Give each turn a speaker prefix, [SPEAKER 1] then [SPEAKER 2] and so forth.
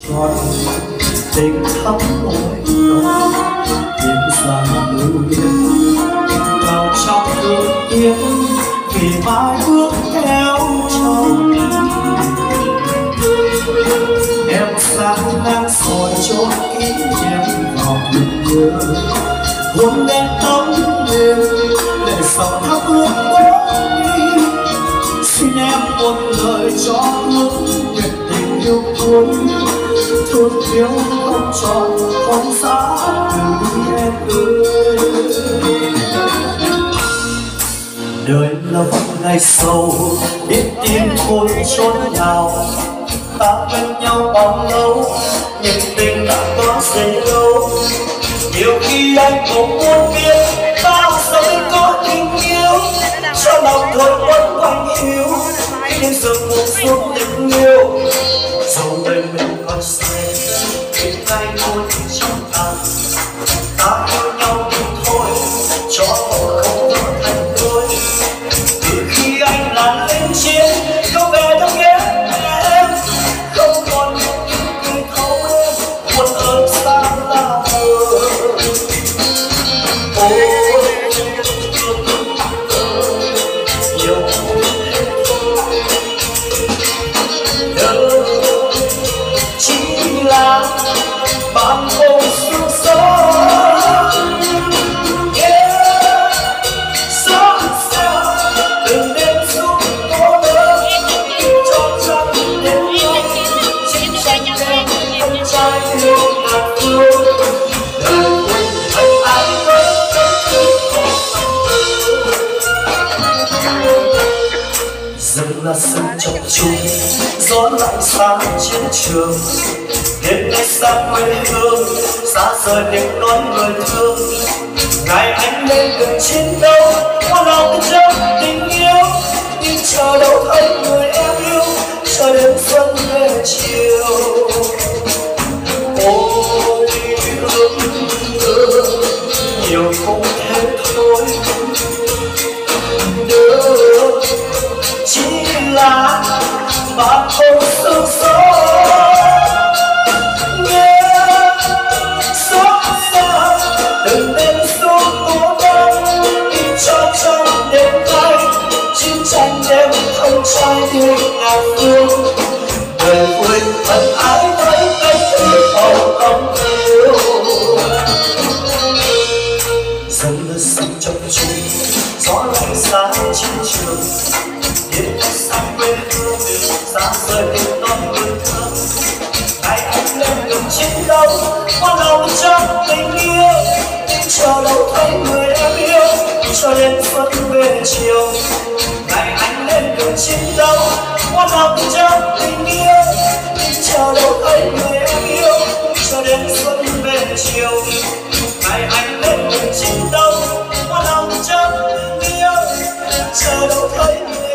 [SPEAKER 1] còn tình thắm môi nồng đêm xa lưu luyến vào trong thương tiếc vì mãi bước theo chồng. Em sáng đang soi cho kỷ niệm vào nhung nhớ hôn đen tóc mềm để sầu thắp hương đi. Xin em một lời cho ước nguyện tình yêu cuối thương yêu không tròn không giá từ em ơi. Đời là một ngày sâu biết tim khôn chốn nào, ta bên nhau bao lâu nhưng tình đã có gì đâu. Nhiều khi anh cũng muốn biết bao giờ có tình yêu cho lòng thôi vẫn quanh hiu nhưng giờ cuộc xuống tình yêu dẫu đời mình còn say bên tay thôi trong ta ta yêu nhau nhưng thôi cho không có thành đôi. Từ khi anh là lên chiến không về đâu nhé em không còn những thấu em buồn ơn xa là mơ. Bạn không xuống gió xót xa từng đêm xuống có đớn cho chân đêm nhau chiến tranh đêm không trai yêu ngàn phương đời quên anh ái với rừng là sân chập chùng gió lạnh xa chiến trường. Đêm nay xa quê hương xa rời tiếng nói người thương ngày anh lên đường chiến đấu có lòng trong tình yêu nhưng chờ đâu thấy người em yêu chờ đến xuân về chiều. Ôi ước nhiều không thể thôi đưa chỉ là bạn không sương gió từng đêm xuống cố gắng đi cho trong đêm nay chiến tranh đêm không trai đi ngàn phương đời vui thân ái với anh thì không yêu. Dần là sông chập trùng gió lạnh xa chiến trường đêm xa quê hương xa rời tiếng nói người thương ngày anh lên đường chiến đấu có lòng trong tình yêu chờ đâu thấy người em yêu cho đến xuân về chiều ngày anh lên đường chiến đấu có lòng trong tình yêu chờ đâu thấy người em yêu cho đến xuân về chiều ngày anh lên đường chiến đấu có lòng trong tình yêu chờ đâu thấy người